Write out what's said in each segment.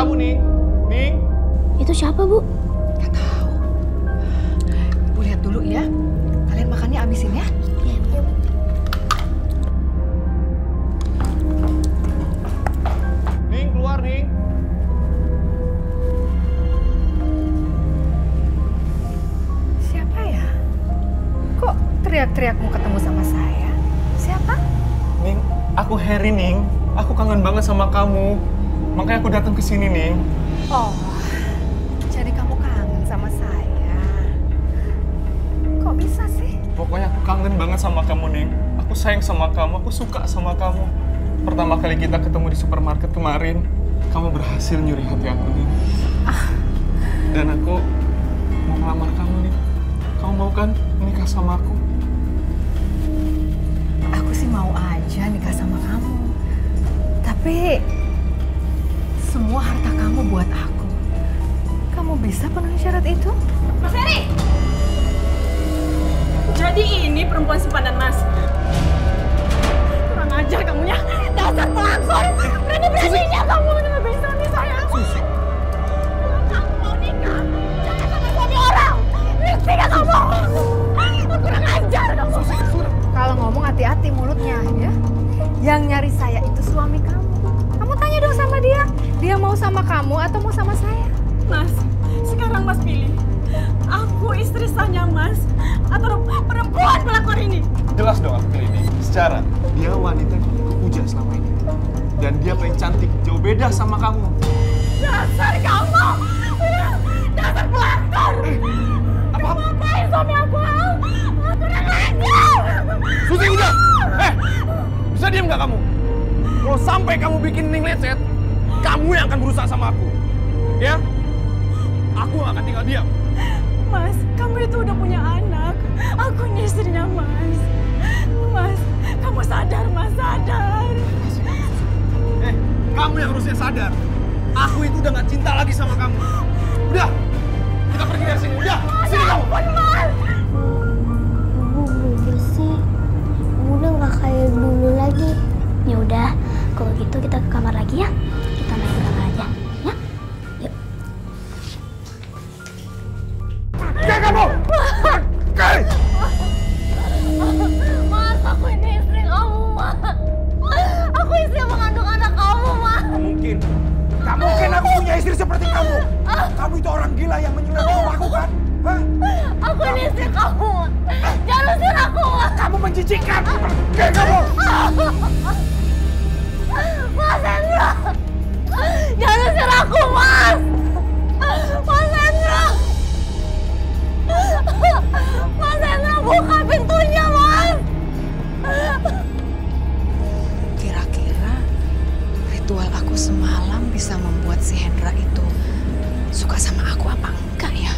kamu, Ning. Ning. Itu siapa, Bu? Gak tahu. Ibu lihat dulu ya. Kalian makannya abisin ya. Iya, Bu. Ning, keluar, Ning. Siapa ya? Kok teriak-teriak mau ketemu sama saya? Siapa? Ning, aku Harry, Ning. Aku kangen banget sama kamu. Makanya aku datang ke sini, Ning. Oh, jadi kamu kangen sama saya. Kok bisa sih? Pokoknya aku kangen banget sama kamu, Ning. Aku sayang sama kamu, aku suka sama kamu. Pertama kali kita ketemu di supermarket kemarin, kamu berhasil nyuri hati aku, Ning. Dan aku mau melamar kamu, Ning. Kamu mau kan nikah sama aku? Aku sih mau aja nikah sama kamu. Tapi semua harta kamu buat aku. Kamu bisa penuhi syarat itu? Mas Heri! Jadi ini perempuan simpanan Mas? Kurang ajar kamunya, dasar pelakor! Berani-beraninya kamu ngebesain suami saya! Kalau kamu mau nikah, jangan sama suami orang! Ngerti gak kamu? Kurang ajar kamu! Kalau ngomong hati-hati mulutnya ya. Yang nyari saya itu suami kamu. Kamu tanya dong sama dia. Dia mau sama kamu atau mau sama saya? Mas, sekarang Mas pilih. Aku istri sahnya Mas atau perempuan pelakor ini? Jelas dong aku pilih ini. Secara, dia wanita yang aku puja selama ini. Dan dia paling cantik, jauh beda sama kamu. Dasar kamu! Dasar pelakor! Apa? Ngapain suami aku? Kurang ajar! Susi, udah! Bisa diem gak kamu? Kalau sampai kamu bikin Ning lecet, kamu yang akan berusaha sama aku. Ya? Aku gak akan tinggal diam. Mas, kamu itu udah punya anak. Aku ini istrinya Mas. Mas, kamu sadar Mas, sadar. Kamu yang harusnya sadar. Aku itu udah gak cinta lagi sama kamu. Udah, kita pergi dari sini. Udah, sini kamu. Mas! Ibu bersih. Udah nggak kayak dulu lagi. Ya udah, kalau gitu kita ke kamar lagi ya. Kita main ke kamar aja, ya? Yuk. Kayak kamu! Kayak! Mas, aku ini istri kamu, Mas. Aku istri yang mengandung anak kamu, Mas. Mungkin. Gak mungkin aku punya istri seperti kamu. Kamu itu orang gila yang menyelidiki rumahku kan? Hah? Aku ini istri kamu, Mas. Jangan usir aku, Mas. Kamu menjijikkan. Kayak kamu! Mas Hendra! Jangan usir aku, Mas! Mas Hendra! Mas Hendra, buka pintunya, Mas! Kira-kira ritual aku semalam bisa membuat si Hendra itu suka sama aku apa enggak ya?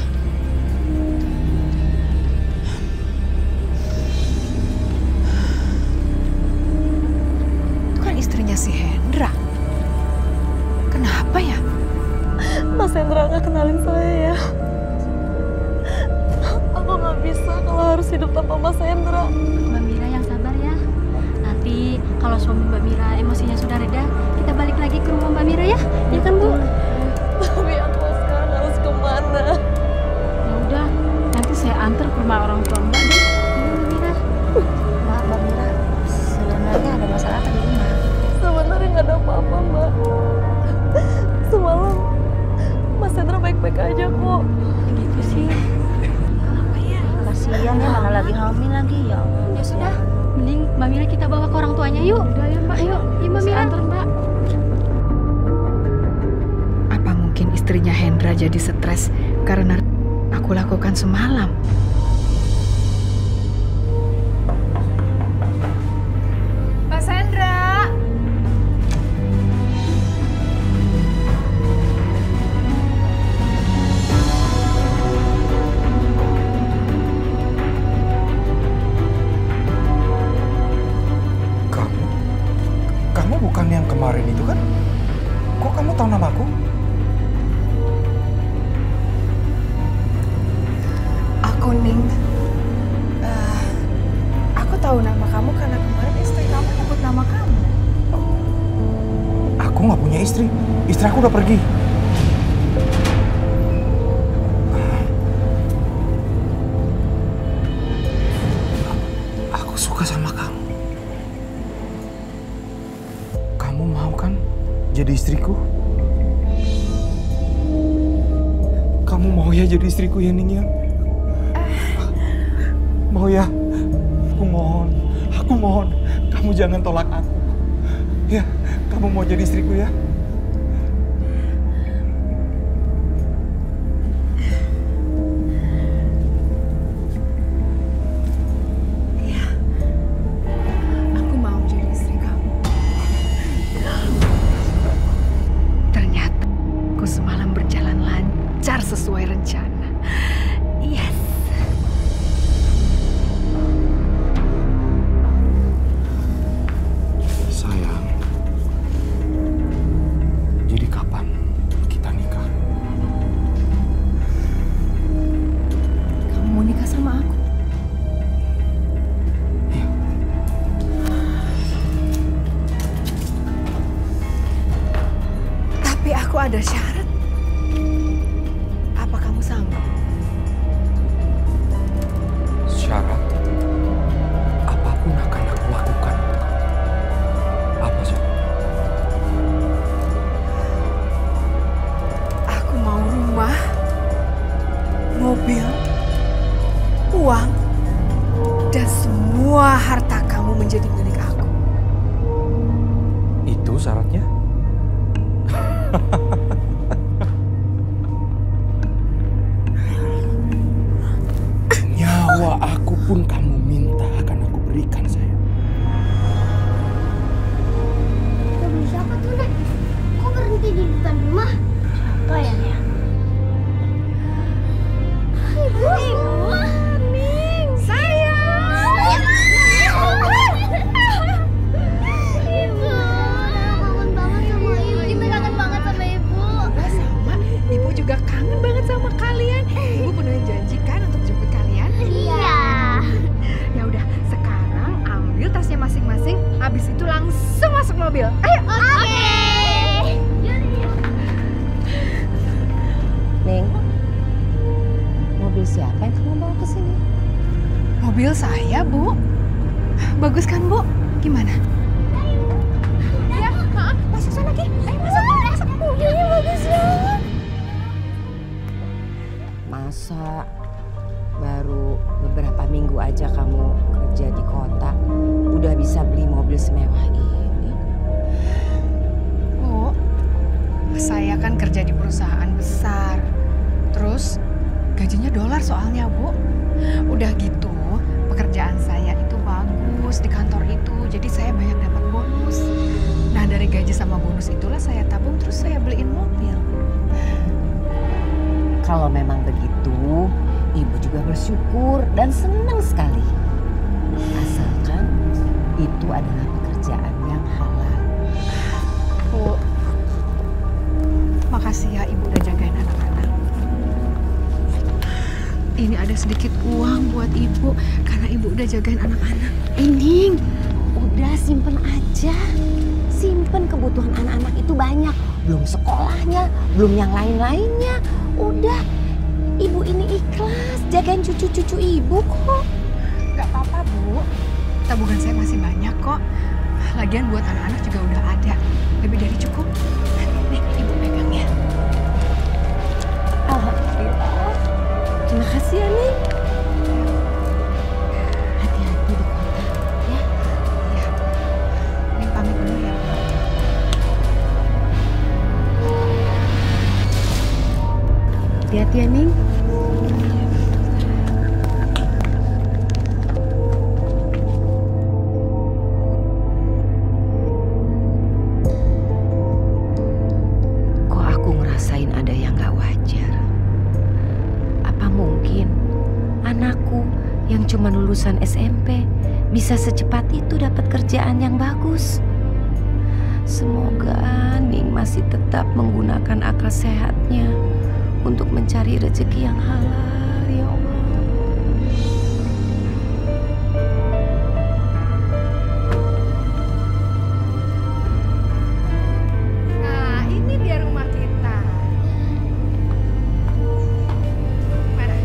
Itu kan istrinya si Hendra. Kenapa ya? Mas Hendra nggak kenalin saya ya. Aku nggak bisa kalau harus hidup tanpa Mas Hendra. Mbak Mira yang sabar ya. Nanti kalau suami Mbak Mira emosinya sudah reda, kita balik lagi ke rumah Mbak Mira ya. Ya kan, Bu? Tapi aku sekarang harus kemana? Ya udah, nanti saya antar ke rumah orang tua Mbak deh. Mbak Mira. Mbak Mira, sebenarnya ada masalah apa di rumah? Sebenarnya nggak ada apa-apa, Mbak. Semalam Mas Hendra baik-baik aja kok. Gitu sih. Kasihan ya, mana lagi hamil lagi ya. Ya sudah, mending Mbak Mira kita bawa ke orang tuanya yuk. Udah ya Mbak, ayo. Iya Mbak Mira. Antar Mbak. Apa mungkin istrinya Hendra jadi stres karena aku lakukan semalam? Mas Hendra! Kamu bukan yang kemarin itu kan? Kok kamu tahu namaku? Aku Ning. Aku tahu nama kamu karena kemarin istri kamu nyebut nama kamu. Aku nggak punya istri. Istri aku udah pergi. jadi istriku? Kamu mau ya jadi istriku ya, Ning ya? Mau ya? Aku mohon, kamu jangan tolak aku. Ya, kamu mau jadi istriku ya? Iya, aku mau jadi istri kamu. Ternyata aku semalam berjalan lancar sesuai rencana. Yes. Sayang, jadi kapan kita nikah? Kamu mau nikah sama aku? Iya. Tapi aku ada syarat. Apa kamu sanggup? Syarat? Apapun akan aku lakukan. Apa sih? Aku mau rumah, mobil, uang, dan semua harta kamu menjadi milik aku. Itu syaratnya? Nyawa aku pun kamu minta akan aku berikan, sayang. Mobil siapa tuh, Nek? Kok berhenti di depan rumah? Siapa ya, Nek? Ibu! Ning! Sayang! Ibu! Kangen banget sama Ibu. Kita kangen banget sama Ibu. Sama, Ibu juga kangen banget sama kalian. Ibu pernah janjikan untuk jemput kalian. Iya. Ya udah, sekarang ambil tasnya masing-masing. Habis itu langsung masuk mobil. Ayo. Oke. Ning, mobil siapa yang kamu bawa ke sini? Mobil saya, Bu. Bagus kan, Bu? Gimana? Ya, masuk sana, Ki. Ayo masuk. Mobilnya bagus banget. Masa baru beberapa minggu aja kamu kerja di kota, udah bisa beli mobil semewah ini? Bu, saya kan kerja di perusahaan besar. Terus gajinya dolar soalnya, Bu. Udah gitu, pekerjaan saya itu bagus di kantor itu. Jadi saya banyak dapat bonus. Nah, dari gaji sama bonus itulah saya tabung terus saya beliin mobil. Kalau memang begitu, Ibu juga bersyukur dan senang sekali. Asalkan itu adalah pekerjaan yang halal. Bu, makasih ya Ibu udah jagain anak-anak. Ini ada sedikit uang buat Ibu karena Ibu udah jagain anak-anak. Ning, udah simpen aja. Simpen, kebutuhan anak-anak itu banyak. Belum sekolahnya, belum yang lain-lainnya. Udah, Ibu ini ikhlas jagain cucu-cucu Ibu kok. Gak apa-apa, Bu. Tabungan saya masih banyak kok. Lagian buat anak-anak juga udah ada. Lebih dari cukup. Nih, Ibu pegang ya. Alhamdulillah. Terima kasih ya, Ning. Hati-hati di kota, ya. Ya. Nih pamit dulu ya, Bu. Hati-hati ya, Ning. Kok aku ngerasain ada yang gak wajar? Apa mungkin anakku yang cuma lulusan SMP bisa secepat itu dapat kerjaan yang bagus? Semoga Ning masih tetap menggunakan akal sehatnya untuk mencari rezeki yang halal, ya Allah. Nah, ini dia rumah kita. Mana?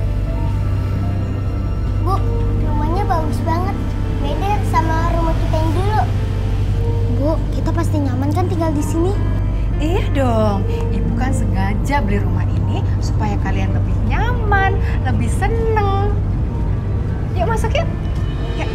Bu, rumahnya bagus banget. Beda sama rumah kita yang dulu. Bu, kita pasti nyaman kan tinggal di sini? dong. Ibu kan sengaja beli rumah ini supaya kalian lebih nyaman, lebih seneng. Yuk masuk yuk. Yuk.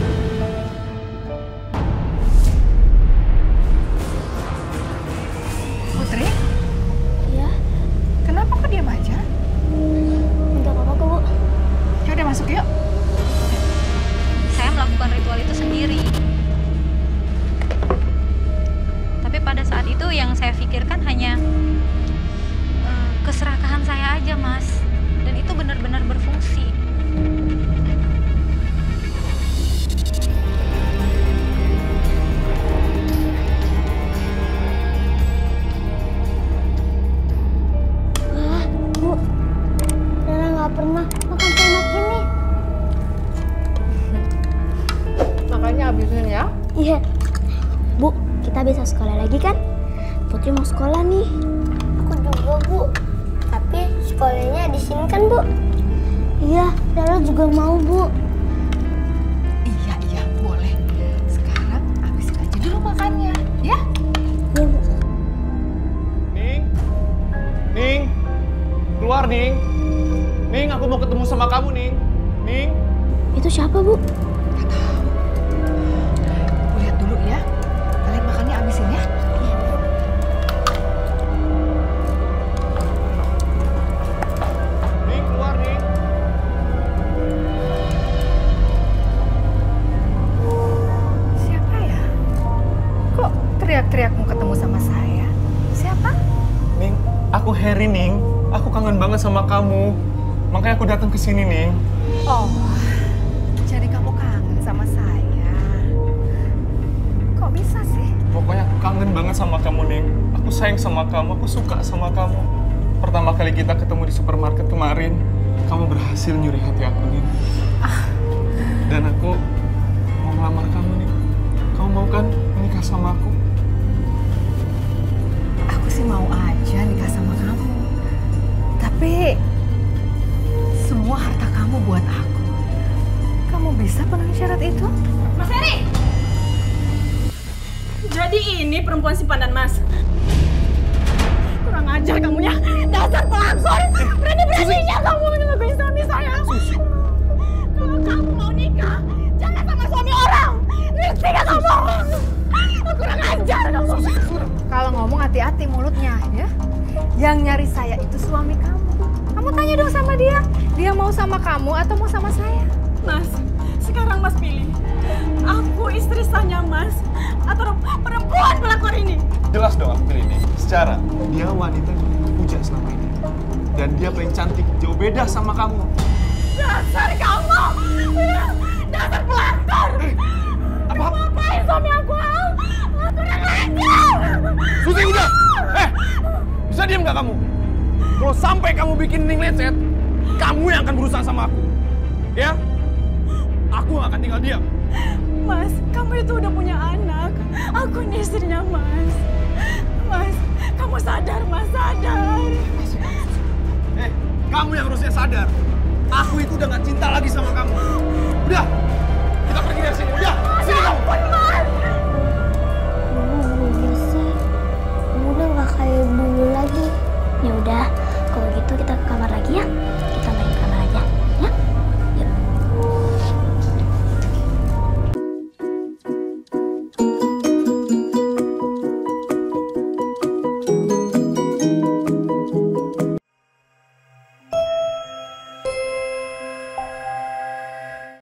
Putri, Iya, kenapa kok diam aja? nggak apa-apa kok, Bu. Ya udah masuk yuk. Saya melakukan ritual itu sendiri. Tapi pada saat itu yang saya pikirkan hanya keserakahan saya aja, Mas. Dan itu benar-benar berfungsi. Ah, Bu. Rara nggak pernah makan seenak ini. Makanya habisin ya. Iya. Bu, kita bisa sekolah lagi kan? Putri mau sekolah nih. Aku juga, Bu. Tapi sekolahnya di sini kan, Bu? Iya, Rara juga mau, Bu. Iya, boleh. Sekarang habisin aja dulu makannya, ya? Iya, Bu. Ning, Ning, keluar Ning. Ning, aku mau ketemu sama kamu Ning. Ning. Itu siapa, Bu? Gak tahu. Ibu lihat dulu ya. Kalian makannya habisin ya. Ning, keluar Ning. Siapa ya? Kok teriak-teriak mau ketemu sama saya? Siapa? Ning, aku Harry Ning. Aku kangen banget sama kamu. Makanya aku datang ke sini Ning. Oh, jadi kamu kangen sama saya. Kok bisa sih? Pokoknya aku kangen banget sama kamu Ning. Aku sayang sama kamu, aku suka sama kamu. Pertama kali kita ketemu di supermarket kemarin, kamu berhasil nyuri hati aku Ning. Dan aku mau ngelamar kamu Ning. Kamu mau kan menikah sama aku? Aku sih mau aja nikah sama kamu. Tapi semua harta kamu buat aku. Kamu bisa penuhi syarat itu? Mas Heri! Jadi ini perempuan simpanan Mas? Kurang ajar kamu ya! Dasar pelakor! Berani-beraninya kamu menyelakain suami saya! Kalau kamu mau nikah, jangan sama suami orang! Ngerti gak kamu? Kurang ajar kamu! Kalau ngomong hati-hati mulutnya, ya. Yang nyari saya itu suami kamu. Kamu tanya dong sama dia. Dia mau sama kamu atau mau sama saya? Mas, sekarang Mas pilih. Aku istri sahnya Mas atau perempuan pelakor ini? Jelas dong aku pilih Ning. Secara dia wanita yang aku puja selama ini. Dan dia paling cantik, jauh beda sama kamu. Dasar kamu! Dasar pelakor! Apa? Ngapain suami aku? Kurang ajar! Susi udah! Bisa diem gak kamu? Kalau sampai kamu bikin Ning lecet, kamu yang akan berusaha sama aku. Ya? Aku gak akan tinggal diam. Mas, kamu itu udah punya anak. Aku ini istrinya Mas. Mas, kamu sadar Mas, sadar. Kamu yang harusnya sadar. Aku itu udah gak cinta lagi sama kamu.